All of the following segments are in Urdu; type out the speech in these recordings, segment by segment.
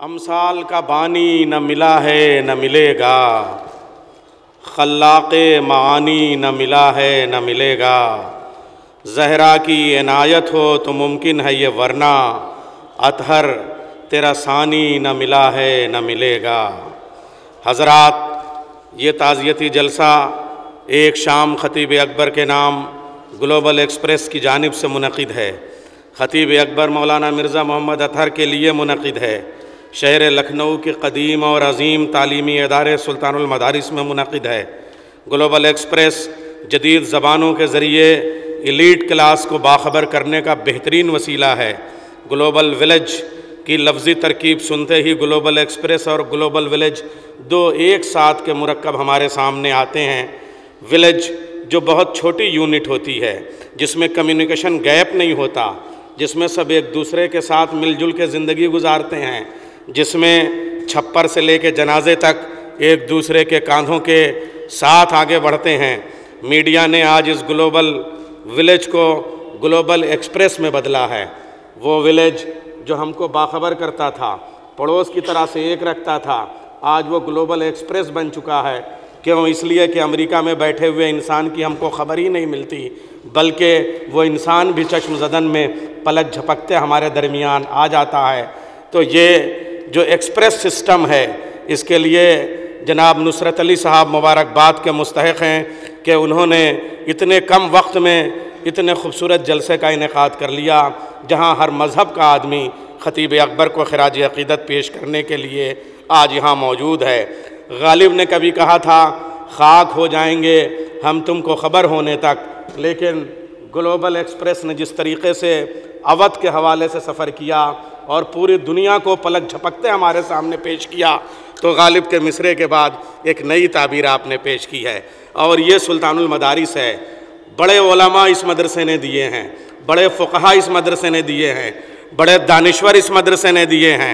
امثال کا بانی نہ ملا ہے نہ ملے گا، خلاق معانی نہ ملا ہے نہ ملے گا، زہرا کی عنایت ہو تو ممکن ہے یہ ورنہ اطہر تیرا ثانی نہ ملا ہے نہ ملے گا۔ حضرات، یہ تعزیتی جلسہ ایک شام خطیب اکبر کے نام گلوبل ایکسپریس کی جانب سے منعقد ہے۔ خطیب اکبر مولانا مرزا محمد اطہر کے لیے منعقد ہے۔ شہر لکھنؤ کے قدیم اور عظیم تعلیمی ادارے سلطان المدارس میں منعقد ہے۔ گلوبل ایکسپریس جدید زبانوں کے ذریعے ایلیٹ کلاس کو باخبر کرنے کا بہترین وسیلہ ہے۔ گلوبل ولیج کی لفظی ترکیب سنتے ہی گلوبل ایکسپریس اور گلوبل ولیج دو ایک ساتھ کے مرکب ہمارے سامنے آتے ہیں۔ ولیج جو بہت چھوٹی یونٹ ہوتی ہے، جس میں کمیونیکیشن گیپ نہیں ہوتا، جس میں سب ایک دوسرے کے ساتھ مل جل کے زندگی گزارتے ہیں، جس میں چھپر سے لے کے جنازے تک ایک دوسرے کے کاندھوں کے ساتھ آگے بڑھتے ہیں۔ میڈیا نے آج اس گلوبل ولیج کو گلوبل ایکسپریس میں بدلا ہے۔ وہ ولیج جو ہم کو باخبر کرتا تھا، پڑوس کی طرح سے ایک رکھتا تھا، آج وہ گلوبل ایکسپریس بن چکا ہے۔ کیوں؟ اس لیے کہ امریکہ میں بیٹھے ہوئے انسان کی ہم کو خبر ہی نہیں ملتی، بلکہ وہ انسان بھی چشم زدن میں پلک جھپکتے ہمارے درمیان آ جاتا ہے۔ تو یہ جو ایکسپریس سسٹم ہے، اس کے لیے جناب نصرت علی صاحب مبارکباد کے مستحق ہیں کہ انہوں نے اتنے کم وقت میں اتنے خوبصورت جلسے کا انعقاد کر لیا، جہاں ہر مذہب کا آدمی خطیب اکبر کو خراج عقیدت پیش کرنے کے لیے آج یہاں موجود ہے۔ غالب نے کبھی کہا تھا، خاک ہو جائیں گے ہم تم کو خبر ہونے تک، لیکن گلوبل ایکسپریس نے جس طریقے سے اودھ کے حوالے سے سفر کیا اور پوری دنیا کو پلک جھپکتے ہمارے سامنے پیش کیا، تو غالب کے مصرعے کے بعد ایک نئی تعبیر آپ نے پیش کی ہے، اور یہ سلطان المدارس ہے۔ بڑے علماء اس مدرسے نے دیے ہیں، بڑے فقہاء اس مدرسے نے دیے ہیں، بڑے دانشور اس مدرسے نے دیے ہیں۔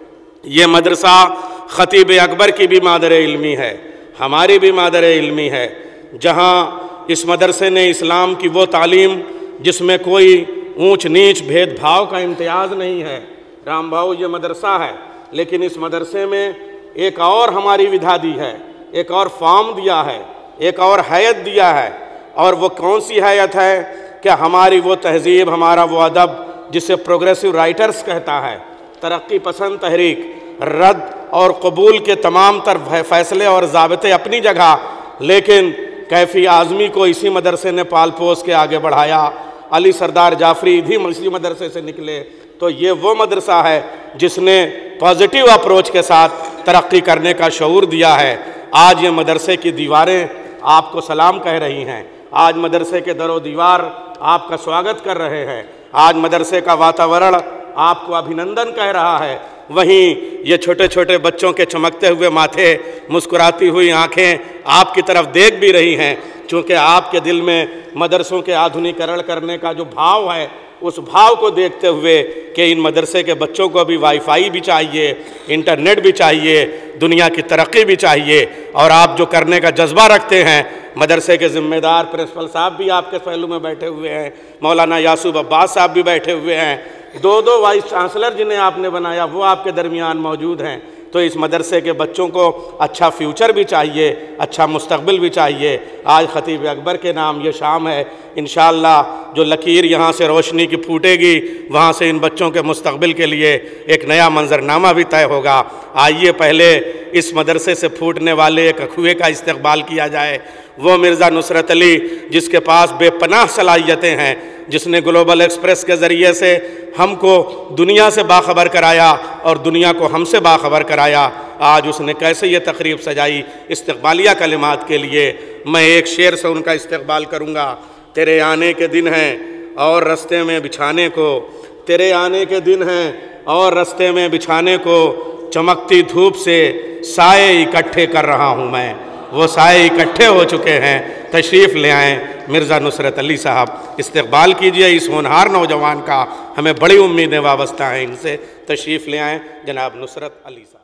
یہ مدرسہ خطیب اکبر کی بھی مادر علمی ہے، ہماری بھی مادر علمی ہے، جہاں اس مدرسے نے اسلام کی وہ تعلیم جس میں کوئی اونچ نیچ بھید بھاؤ کا امتیاز نہیں ہے۔ رام بھاؤ یہ مدرسہ ہے، لیکن اس مدرسے میں ایک اور ہماری ودھا دی ہے، ایک اور فارم دیا ہے، ایک اور حیت دیا ہے، اور وہ کون سی حیت ہے کہ ہماری وہ تہذیب، ہمارا وہ ادب جسے پروگریسو رائٹرز کہتا ہے، ترقی پسند تحریک، رد اور قبول کے تمام تر فیصلے اور ضابطے اپنی جگہ، لیکن کیفی اعظمی کو اسی مدرسے نے پال پوس کے آگے بڑھایا۔ علی سردار جعفری بھی اسی مدرسے سے نکلے۔ تو یہ وہ مدرسہ ہے جس نے پازیٹیو اپروچ کے ساتھ ترقی کرنے کا شعور دیا ہے۔ آج یہ مدرسے کی دیواریں آپ کو سلام کہہ رہی ہیں، آج مدرسے کے در و دیوار آپ کا سواگت کر رہے ہیں، آج مدرسے کا واتاورن آپ کو ابھینندن کہہ رہا ہے۔ وہیں یہ چھوٹے چھوٹے بچوں کے چمکتے ہوئے ماتھے، مسکراتی ہوئی آنکھیں آپ کی طرف دیکھ بھی رہی ہیں، چونکہ آپ کے دل میں مدرسوں کے آدھنیکرن کرنے کا جو بھاؤ ہے، اس بھاؤ کو دیکھتے ہوئے کہ ان مدرسے کے بچوں کو بھی وائی فائی بھی چاہیے، انٹرنیٹ بھی چاہیے، دنیا کی ترقی بھی چاہیے، اور آپ جو کرنے کا جذبہ رکھتے ہیں، مدرسے کے ذمہ دار پرنسپل صاحب بھی آپ کے پہلو میں بیٹھے ہوئے ہیں، مولانا یاسوب عباس صاحب بھی بیٹھے ہوئے ہیں، دو وائس چانسلر جنہیں آپ نے بنایا وہ آپ کے درمیان موجود ہیں۔ تو اس مدرسے کے بچوں کو اچھا فیوچر بھی چاہیے، اچھا مستقبل بھی چاہیے۔ آج خطیب اکبر کے نام یہ شام ہے، انشاءاللہ جو لکیر یہاں سے روشنی کی پھوٹے گی، وہاں سے ان بچوں کے مستقبل کے لیے ایک نیا منظرنامہ بھی طے ہوگا۔ آئیے پہلے اس مدرسے سے پھوٹنے والے ایک اخوے کا استقبال کیا جائے، وہ مرزا نصرت علی، جس کے پاس بے پناہ صلاحیتیں ہیں، جس نے گلوبل ایکسپریس کے ذریعے سے ہم کو دنیا سے باخبر کرایا اور دنیا کو ہم سے باخبر کرایا۔ آج اس نے کیسے یہ تقریب سجائی استقبالیہ کلمات کے لیے۔ میں ایک شعر سے ان کا استقبال کروں گا۔ تیرے آنے کے دن ہیں اور رستے میں بچھانے کو، تیرے آنے کے دن ہیں اور رستے میں بچھانے کو، چمکتی دھوپ سے سائے اکٹھے کر رہا ہوں میں۔ وہ سائے اکٹھے ہو چکے ہیں، تشریف لے آئیں مرزا نصرت علی صاحب، استقبال کیجئے اس ہونہار نوجوان کا، ہمیں بڑی امیدیں وابستہ ہیں ان سے۔ تشریف لے آئیں جناب نصرت علی صاحب۔